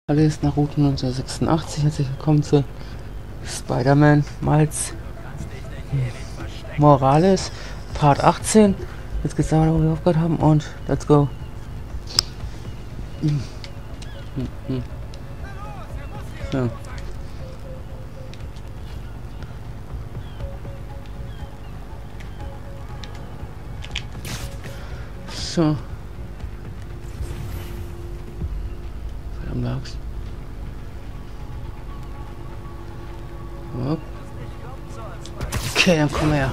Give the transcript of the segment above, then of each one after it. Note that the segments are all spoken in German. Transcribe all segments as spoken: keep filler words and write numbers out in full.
Hallo, ist Naruto neunzehnhundertsechsundachtzig. Herzlich willkommen zu Spider-Man Miles Morales Part achtzehn. Jetzt geht's da, wo wir aufgehört haben, und let's go. Hm. Hm, hm. So. So. Verdammt lag's. Hopp. Okay, dann komm her.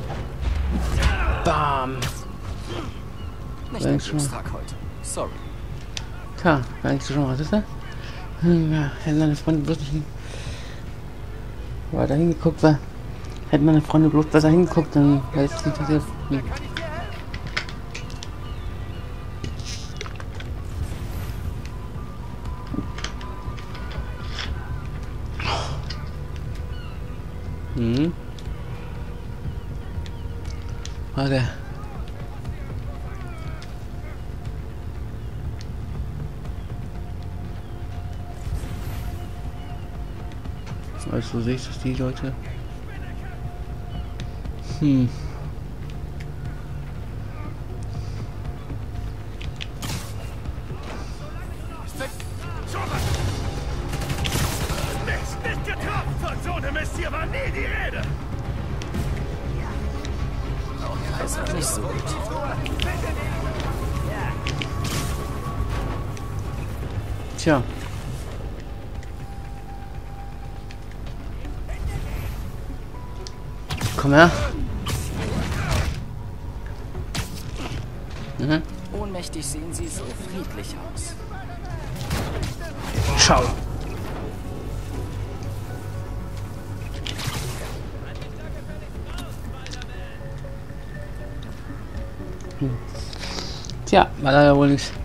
Bam. Nicht ein Glückstag heute. Sorry. Tja, war eigentlich schon was, ist er? Hm, ja, hätten meine Freunde bloß nicht weiter hingeguckt, weil hätten meine Freunde bloß besser hingeguckt, dann wäre es nicht passiert. Hm. Hm. Warte. Also sehe ich das die Leute. Hm. Nicht getroffen! Von so einem Mist hier war nie die Rede! Das war nicht so gut. Tja. Komm her. Mhm. Ohnmächtig sehen sie so friedlich aus. Schau. Hm. Tja, war leider wohl nichts.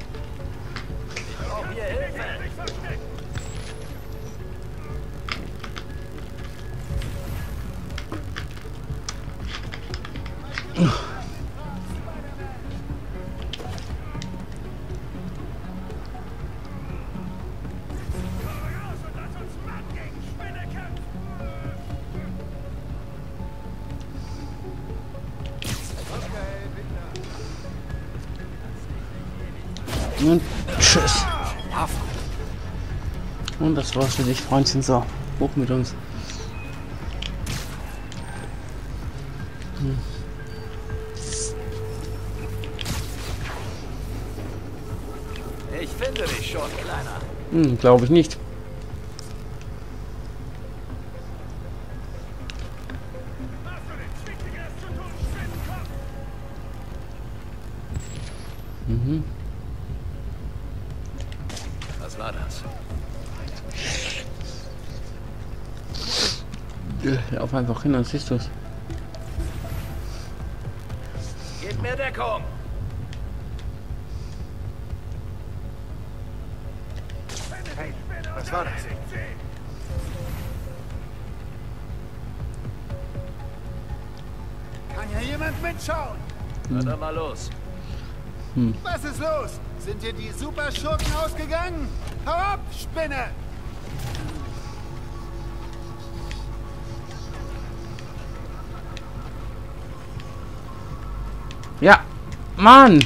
Und tschüss. Und das war's für dich, Freundchen. So, hoch mit uns. Hm. Ich finde dich schon, Kleiner. Hm, glaube ich nicht. Mhm. Was war das? Lauf einfach hin, dann siehst du es. Gib mir Deckung! Hey, was war das? Kann ja jemand mitschauen? Na dann mal los. Hm. Was ist los? Sind dir die Superschurken ausgegangen? Hau ab, Spinne! Ja, Mann!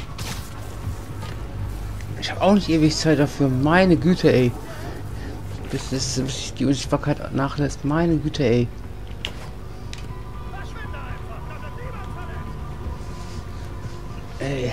Ich habe auch nicht ewig Zeit dafür. Meine Güte, ey. Bis, das, bis die Unsichtbarkeit nachlässt. Meine Güte, ey. Ey.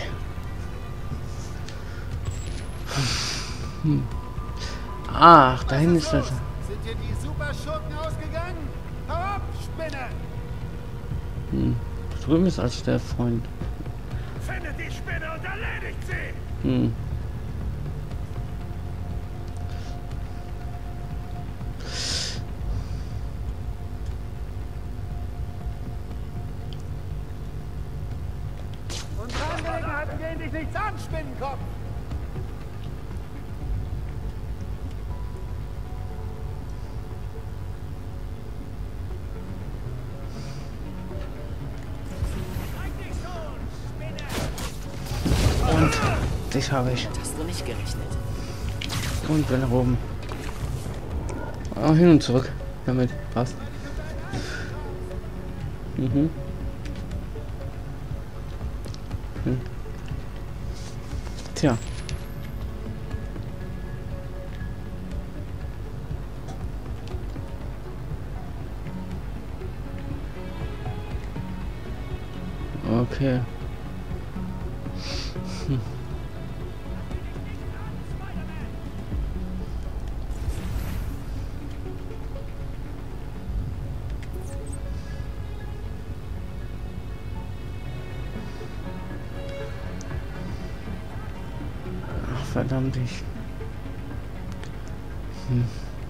Hm. Ach, da hinten ist das. Sind dir die Superschurken ausgegangen? Hau ab, Spinne! Hm. Drüben ist also der Freund. Findet die Spinne und erledigt sie! Hm. Unsere Angelegenheiten gehen dich nichts an, Spinnenkopf! Und dich habe ich. Damit hast du nicht gerechnet. Und bin nach oben. Auch hin und zurück. Damit passt. Mhm. Hm. Tja. Okay. Hm. Ach, verdammt, ich. Hm.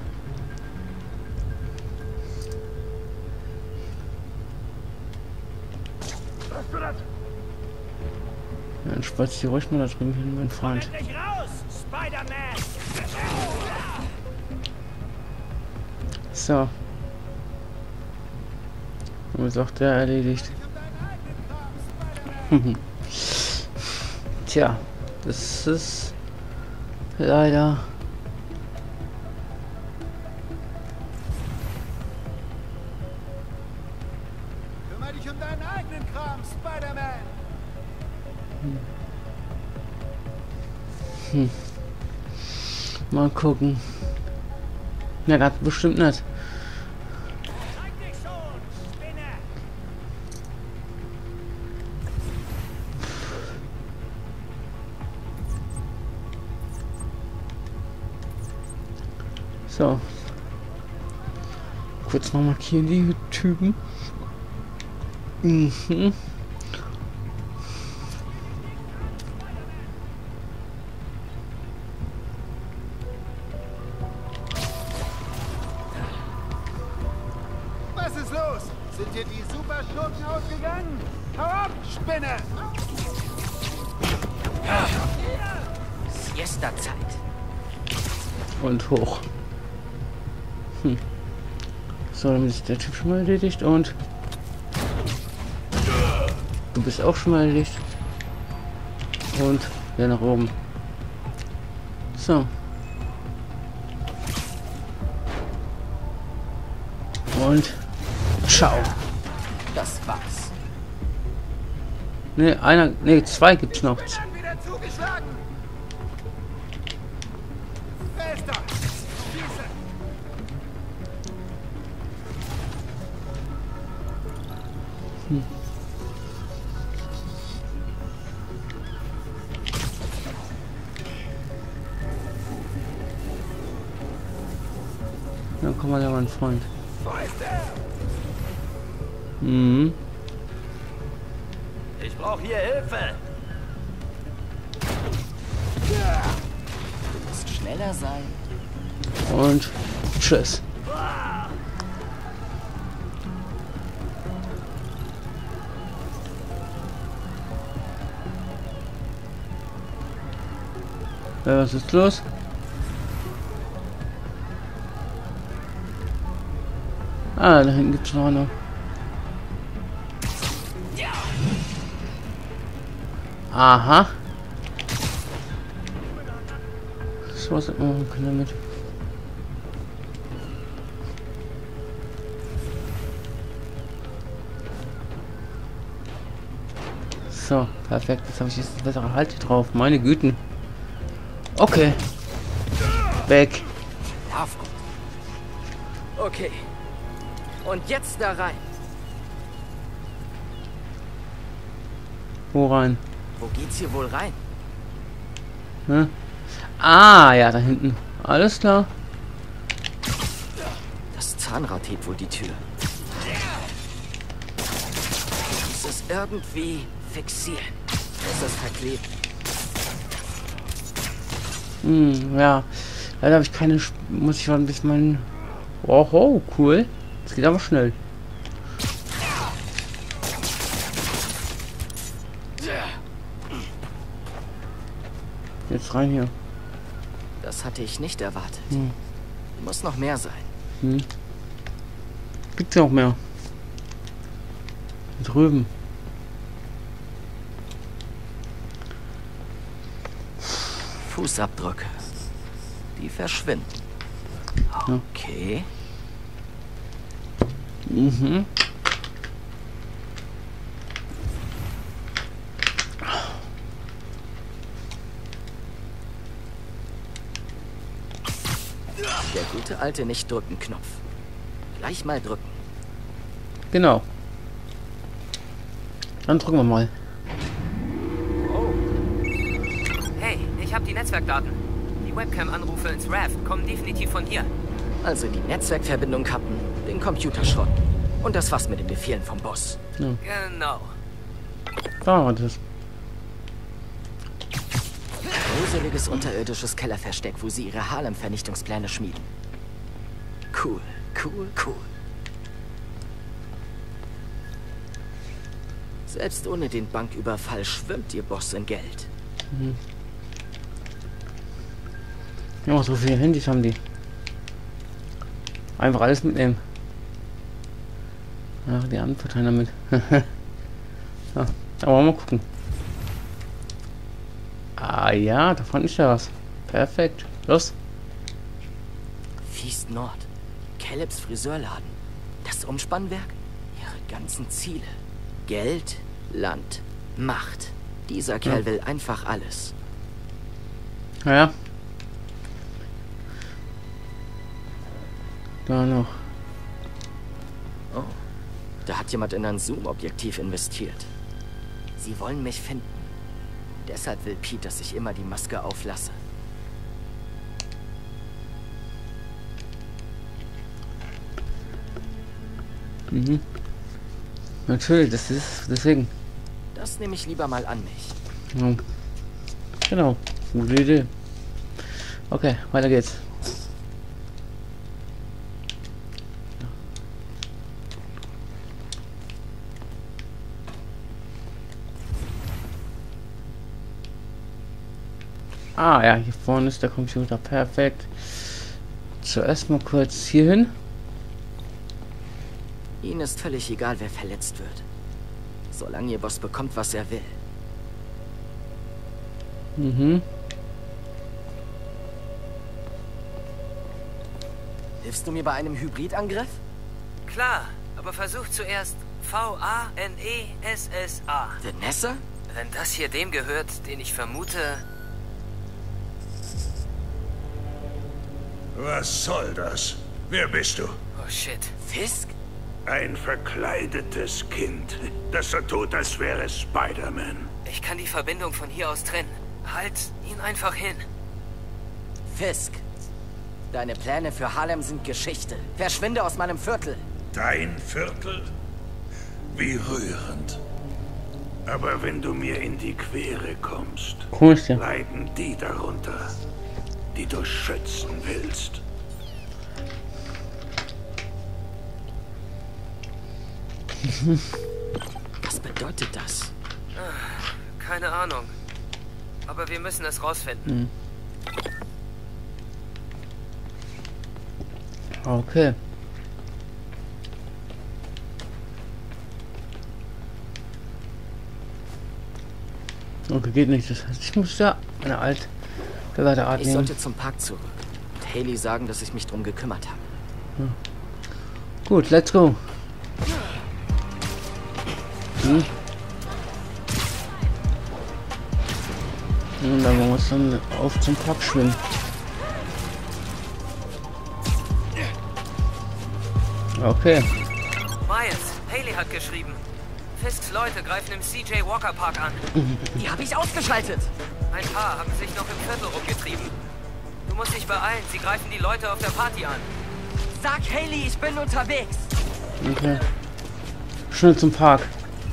Dann spazier ruhig mal da drüben hin, mein Freund. So. Und ist auch der erledigt. Tja, das ist leider. Kümmere dich um deinen eigenen Kram, Spider-Man. Hm. Mal gucken. Na, das bestimmt nicht. So. Kurz noch markieren die Typen. Mhm. Was ist los? Sind dir die Superschurken ausgegangen? Hau ab, Spinne! Siesta-Zeit. Und hoch. Hm. So, damit ist der Typ schon mal erledigt und du bist auch schon mal erledigt. Und der nach oben. So. Und ciao. Das war's. Ne, einer, ne, zwei gibt's noch. Dann wieder zugeschlagen! Wer ist da? Schieße! Hm. Dann komm mal ja, mein Freund. Mhm. Ich brauche hier Hilfe. Du musst schneller sein. Und tschüss. Ja, was ist los? Ah, da hinten gibt's noch eine. Aha. So was hätten wir machen können damit. So, perfekt. Jetzt habe ich jetzt das bessere Halt drauf. Meine Güten. Okay. Weg. Auf gut. Okay. Und jetzt da rein. Wo rein? Wo geht's hier wohl rein? Hm? Ah, ja, da hinten. Alles klar. Das Zahnrad hebt wohl die Tür. Ich muss es irgendwie fixieren. Muss es verkleben. Hm, ja. Leider habe ich keine... Sp muss ich warten, bis mein... Wow, cool. Das geht aber schnell. Jetzt rein hier. Das hatte ich nicht erwartet. Hm. Muss noch mehr sein. Hm. Gibt's ja auch mehr. Drüben. Fußabdrücke. Die verschwinden. Okay. Mhm. Der gute alte Nicht-Drücken-Knopf. Gleich mal drücken. Genau. Dann drücken wir mal. Hey, ich habe die Netzwerkdaten. Die Webcam-Anrufe ins R A V kommen definitiv von hier. Also die Netzwerkverbindung kappen, den Computer schrotten. Und das war's mit den Befehlen vom Boss. Ja. Genau. Da war das. Gruseliges unterirdisches Kellerversteck, wo sie ihre Harlem-Vernichtungspläne schmieden. Cool, cool, cool. Selbst ohne den Banküberfall schwimmt ihr Boss in Geld. Mhm. Ja, so viele Handys haben die. Einfach alles mitnehmen. Ach, die Anverteilen damit. Ja, aber mal gucken. Ah ja, da fand ich ja was. Perfekt. Los. Feast Nord. Caleb's Friseurladen. Das Umspannwerk. Ihre ganzen Ziele. Geld, Land, Macht. Dieser Kerl Ja. will einfach alles. Ja. Da noch. Oh, da hat jemand in ein Zoom-Objektiv investiert. Sie wollen mich finden. Deshalb will Pete, dass ich immer die Maske auflasse. Mhm. Natürlich, das ist deswegen. Das nehme ich lieber mal an mich. Ja. Genau. Gute Idee. Okay, weiter geht's. Ah ja, hier vorne ist der Computer. Perfekt. Zuerst mal kurz hier hin. Ihnen ist völlig egal, wer verletzt wird. Solange Ihr Boss bekommt, was er will. Mhm. Hilfst du mir bei einem Hybridangriff? Klar, aber versuch zuerst V A N E S S A. Vanessa? Wenn das hier dem gehört, den ich vermute... Was soll das? Wer bist du? Oh shit. Fisk? Ein verkleidetes Kind, das so tut, als wäre es Spider-Man. Ich kann die Verbindung von hier aus trennen. Halt ihn einfach hin. Fisk. Deine Pläne für Harlem sind Geschichte. Verschwinde aus meinem Viertel. Dein Viertel? Wie rührend. Aber wenn du mir in die Quere kommst, Komisch, ja. leiden die darunter, die du schützen willst. Was bedeutet das? Keine Ahnung. Aber wir müssen es rausfinden. Okay. Okay, geht nicht. Das heißt, ich muss ja eine alt gewährte Art Ich nehmen. sollte zum Park zurück. Und Haley sagen, dass ich mich drum gekümmert habe. Gut, let's go. Hm. Und dann muss dann auf zum Park schwimmen. Okay. Miles, Haley hat geschrieben. Fisks Leute greifen im C J Walker Park an. Die habe ich ausgeschaltet. Ein paar haben sich noch im Viertel rumgetrieben. Du musst dich beeilen, sie greifen die Leute auf der Party an. Sag Haley, ich bin unterwegs. Okay. Schnell zum Park.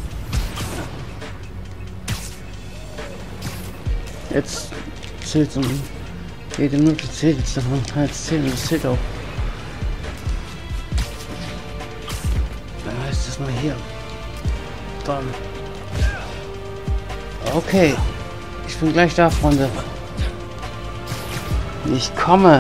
Jetzt zählt es um. Jede Minute zählt jetzt davon. Kann jetzt zählen, das zählt auch. Dann heißt das mal hier. Dann. Okay. Ich bin gleich da, Freunde. Ich komme.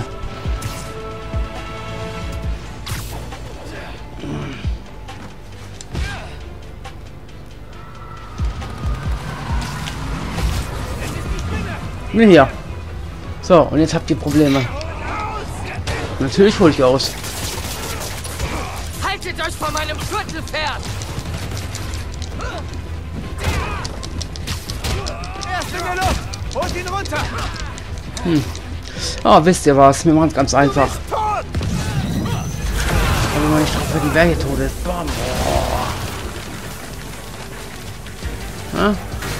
Bin hier. So, und jetzt habt ihr Probleme. Natürlich hole ich aus. Haltet euch vor meinem Gürtelpferd! Erst in der Luft! Holt ihn runter! Hm. Oh, wisst ihr was? Wir machen es ganz einfach. Tot! Aber wenn ich drauf bin, wer hier tot ist. Bam. Ja?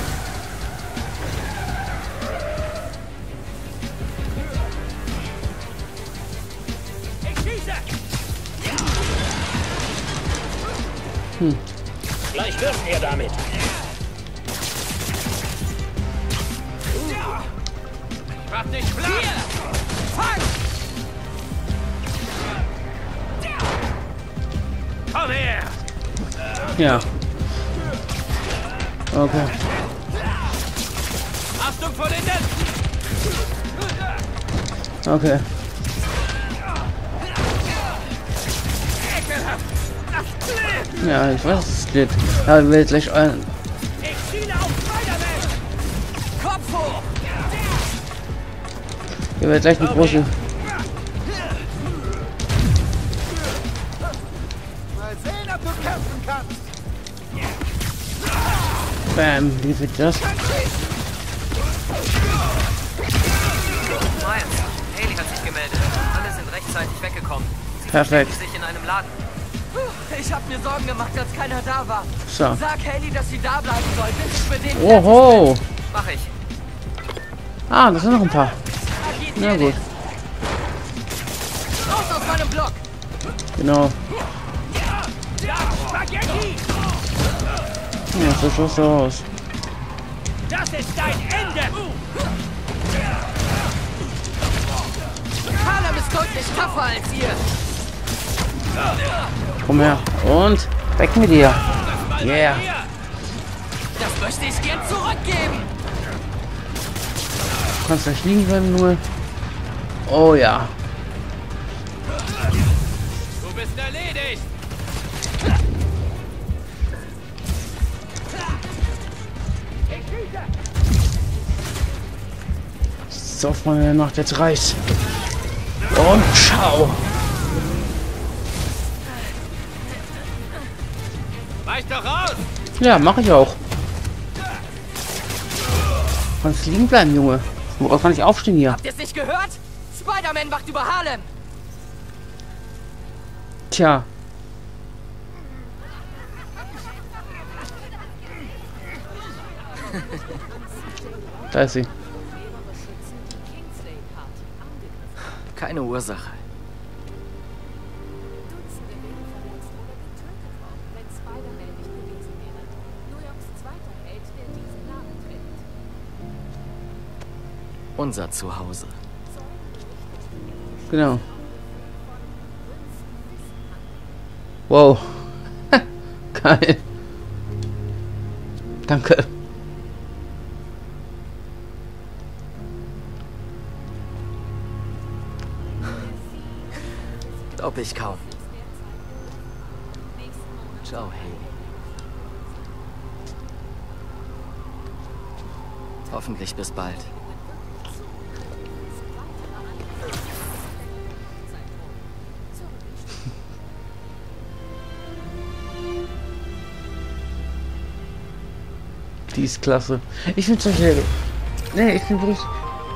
Hm. Gleich dürfen wir damit. Mach dich platt! Komm her! Ja. Okay. Achtung vor den Netzen! Okay. Ja, ich weiß, es geht. Ja, wir werden gleich ein. Ich ziele auf Spider-Man! Kopf hoch! Wir werden gleich eine große. Mal sehen, ob du kämpfen kannst! Bam, wie wird das? Miles, Haley hat sich gemeldet. Alle sind rechtzeitig weggekommen. Sie Perfekt. verstecken sich in einem Laden. Ich hab mir Sorgen gemacht, als keiner da war. So. Sag Haley, dass sie da bleiben soll, bis ich für den... Oho. Mach ich. Ah, das sind noch ein paar. Na gut. Raus aus meinem Block! Genau. Spaghetti! Ja, so schaut so aus. Das ist dein Ende! Harlem ist deutlich tougher als ihr. Komm her. Und weg mit dir. Yeah. Das möchte ich gern zurückgeben. Du kannst gleich liegen bleiben, nur. Oh ja. Du bist erledigt! So, Freunde, macht jetzt reicht. Und ciao. Weich doch raus! Ja, mache ich auch. Kannst liegen bleiben, Junge. Worauf kann ich aufstehen hier? Habt ihr es nicht gehört? Spider-Man wacht über Harlem. Tja. Da ist sie. Keine Ursache. Dutzende wären verletzt oder getötet worden, wenn Spider-Man nicht gewesen wäre. New Yorks zweiter Held, der diesen Namen trägt. Unser Zuhause. Genau. Wow. Geil. Danke. Glaub ich kaum. Ciao, Haley. Hoffentlich bis bald. Die ist klasse. Ich finde solche. Nee, ich finde wirklich.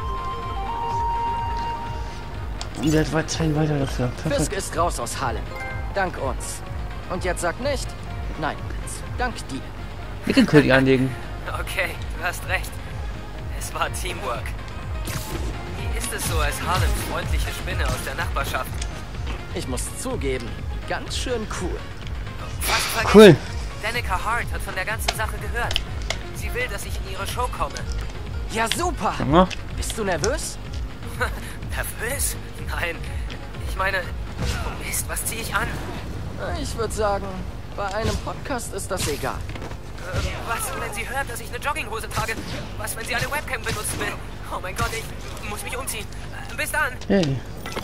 Und der hat weit zwei weiter dafür. Fisk Perfekt. ist raus aus Harlem. Dank uns. Und jetzt sag nicht. Nein, dank dir. Wickelkönig anlegen. Okay, du hast recht. Es war Teamwork. Wie ist es so als Harlems freundliche Spinne aus der Nachbarschaft? Ich muss zugeben, ganz schön cool. Fast vergessen. Cool. Danica Hart hat von der ganzen Sache gehört. Sie will, dass ich in ihre Show komme. Ja, super. Ja. Bist du nervös? Nervös? Nein. Ich meine, oh Mist, was ziehe ich an? Ich würde sagen, bei einem Podcast ist das egal. Äh, was, wenn sie hört, dass ich eine Jogginghose trage? Was, wenn sie eine Webcam benutzen will? Oh mein Gott, ich muss mich umziehen. Äh, bis dann. Hey.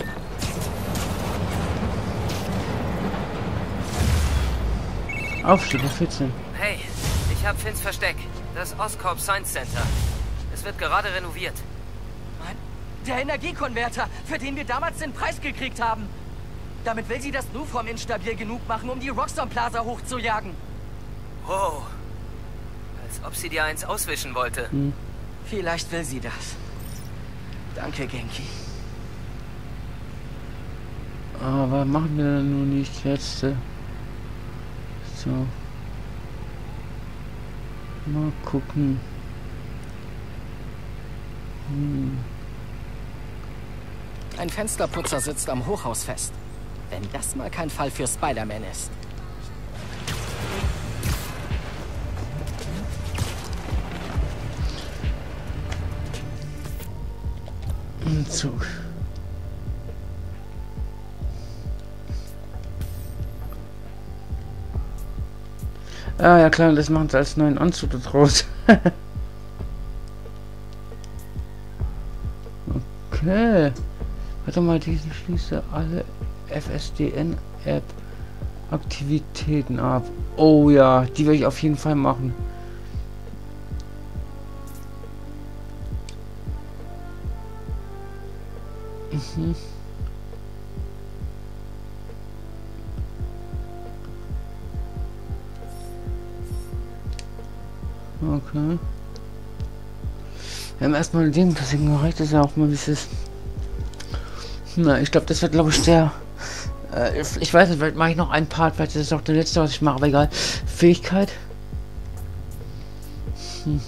Aufstieg auf vierzehn. Hey, ich habe Finns Versteck. Das Oscorp Science Center. Es wird gerade renoviert. Mann, Der Energiekonverter, für den wir damals den Preis gekriegt haben. Damit will sie das Nuform instabil genug machen, um die Roxxon Plaza hochzujagen. Wow. Als ob sie dir eins auswischen wollte. Hm. Vielleicht will sie das. Danke, Genki. Aber machen wir dann nur nicht jetzt. So. Mal gucken. Hm. Ein Fensterputzer sitzt am Hochhaus fest. Wenn das mal kein Fall für Spider-Man ist. Zug. Ah ja klar, das macht als neuen Anzug draus. Okay. Warte mal, diesen schließe alle F S D N-App Aktivitäten ab. Oh ja, die werde ich auf jeden Fall machen. Mhm. Okay. Wir haben erstmal den, deswegen reicht es ja auch mal, wie es ist. Na, ich glaube, das wird, glaube ich, der. Äh, ich weiß nicht, vielleicht mache ich noch einen Part, vielleicht ist es auch der letzte, was ich mache, aber egal. Fähigkeit. Hm.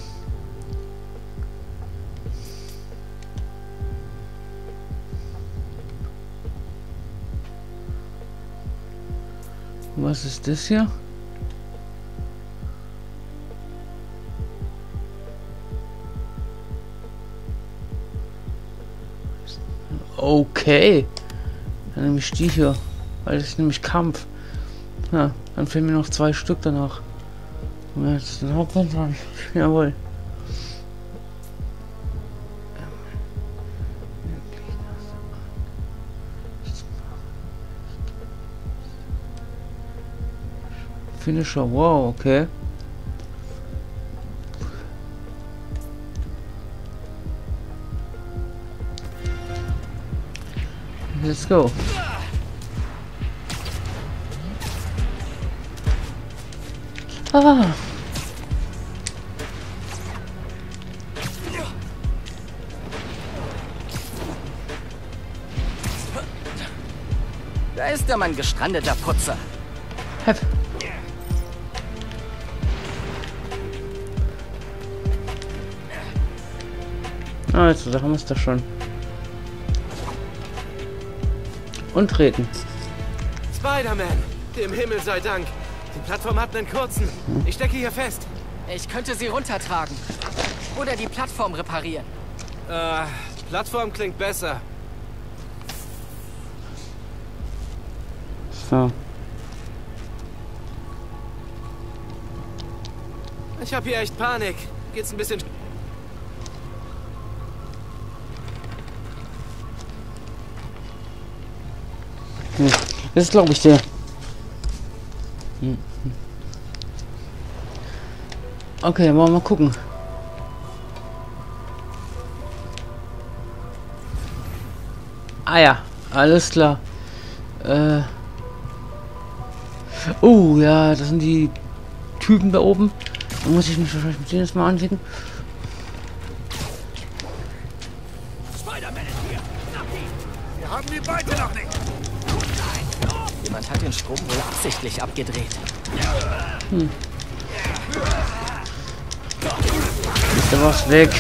Was ist das hier? Okay. Dann nehme ich die hier. Weil das ist nämlich Kampf. Ja, dann fehlen mir noch zwei Stück danach. Und jetzt den Hauptwand dran. Jawohl. Finisher, wow, okay. Let's go. Ah. Da ist der Mann, gestrandeter Putzer. Hep. Also, da haben wir es doch schon. Und treten. Spider-Man! Dem Himmel sei Dank. Die Plattform hat einen kurzen. Ich stecke hier fest. Ich könnte sie runtertragen. Oder die Plattform reparieren. Äh, Plattform klingt besser. So. Ich habe hier echt Panik. Geht's ein bisschen... Hm. Das ist, glaube ich, der. Hm. Okay, wollen wir mal gucken. Ah ja, alles klar. Äh. Oh ja, das sind die Typen da oben. Da muss ich mich wahrscheinlich mit denen jetzt mal anlegen. Spider-Man ist hier. Wir haben die Beute noch nicht. Jemand hat den Strom wohl absichtlich abgedreht. Hm. Ist da was weg?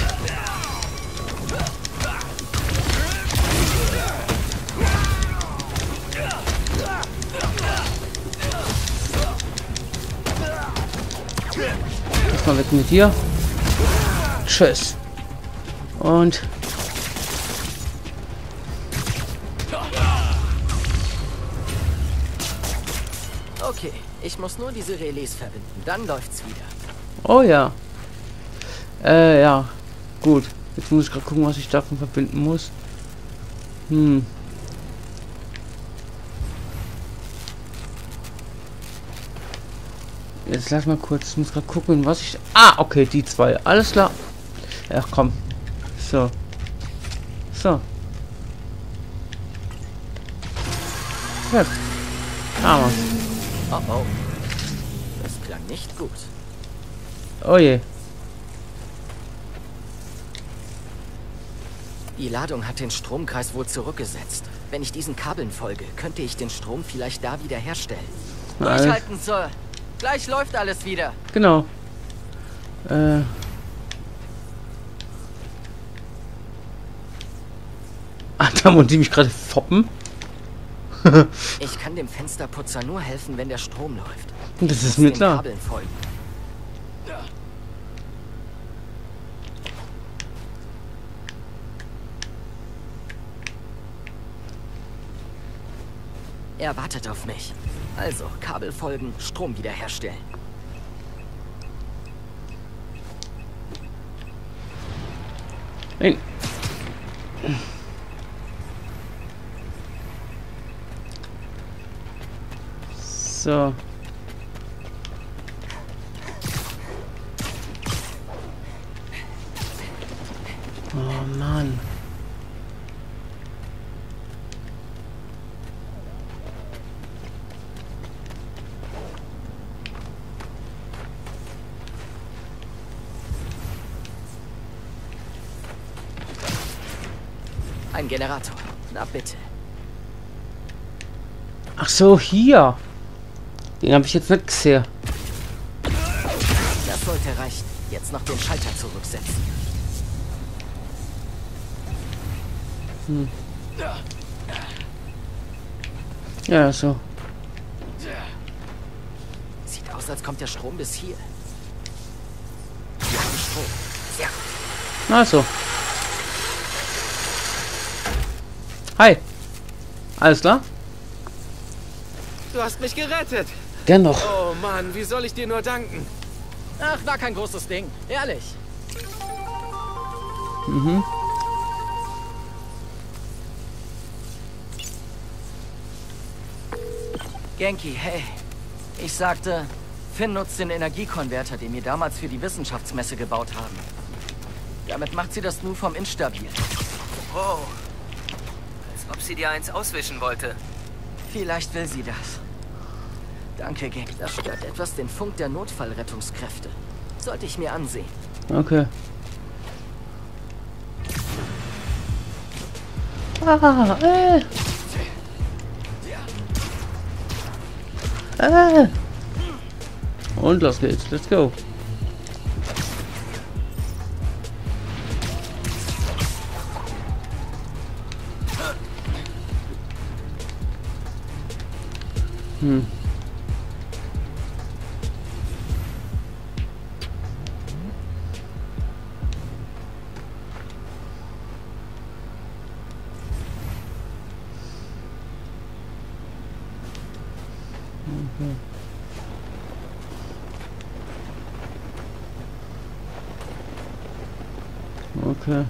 Mal weg mit dir. Tschüss. Und okay, ich muss nur diese Relais verbinden, dann läuft's wieder. oh ja. Äh, ja. Gut. Jetzt muss ich gerade gucken, was ich davon verbinden muss. Hm. Jetzt lass mal kurz, ich muss gerade gucken, was ich... Ah, okay, die zwei. Alles klar. Ach komm. So. So. Weg. Aber. Oh oh. Das klang nicht gut. Oh je. Die Ladung hat den Stromkreis wohl zurückgesetzt. Wenn ich diesen Kabeln folge, könnte ich den Strom vielleicht da wieder herstellen. Alles. Durchhalten, Sir. Gleich läuft alles wieder. Genau. Äh. Ah, da muss die mich gerade foppen. Ich kann dem Fensterputzer nur helfen, wenn der Strom läuft. Das ist Ich muss mir den klar. Kabeln folgen. Er wartet auf mich. Also, Kabel folgen, Strom wiederherstellen. Nein. So. Oh Mann. Ein Generator. Na bitte. Ach so, hier. Den habe ich jetzt nicht gesehen. Das sollte reichen. Jetzt noch den Schalter zurücksetzen. Hm. Ja, so. Sieht aus, als kommt der Strom bis hier. Wir haben Strom. Sehr gut. Also. Hi. Alles klar? Du hast mich gerettet. Dennoch. Oh Mann, wie soll ich dir nur danken? Ach, war kein großes Ding. Ehrlich. Mhm. Genki, hey. Ich sagte, Finn nutzt den Energiekonverter, den wir damals für die Wissenschaftsmesse gebaut haben. Damit macht sie das Nu vom instabil. Oh. Als ob sie dir eins auswischen wollte. Vielleicht will sie das. Danke, Genki. Das stört etwas den Funk der Notfallrettungskräfte. Sollte ich mir ansehen. Okay. Ah, äh. Äh. Und los geht's. Let's go. Hm. Okay. Okay.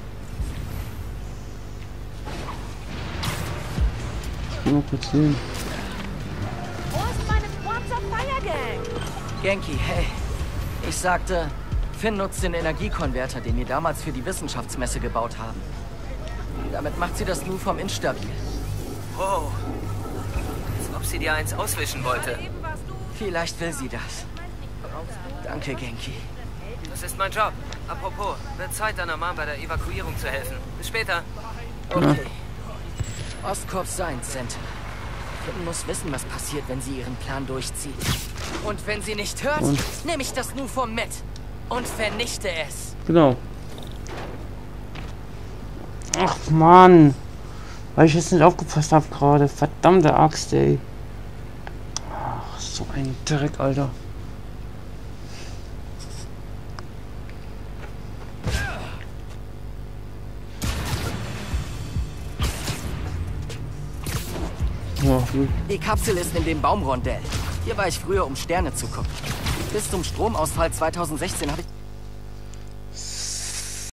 Mal kurz sehen. Wo ist meine Schwarzer Fire Gang? Genki, hey. Ich sagte, Finn nutzt den Energiekonverter, den wir damals für die Wissenschaftsmesse gebaut haben. Damit macht sie das Nu vom instabil. Wow. Als ob sie dir eins auswischen wollte. Vielleicht will sie das. Danke, Genki. Das ist mein Job. Apropos, wird Zeit, deiner Mom bei der Evakuierung zu helfen. Bis später. Okay. Ostkorps Science Center. Finn muss wissen, was passiert, wenn sie ihren Plan durchzieht. Und wenn sie nicht hört, nehme ich das Nu vom mit und vernichte es. Genau. Ach Mann. Weil ich jetzt nicht aufgepasst habe gerade. Verdammte Axt, ey. Ach, so ein Dreck, Alter. Ja, gut. Die Kapsel ist in dem Baumrondell. Hier war ich früher, um Sterne zu gucken. Bis zum Stromausfall zweitausendsechzehn habe ich...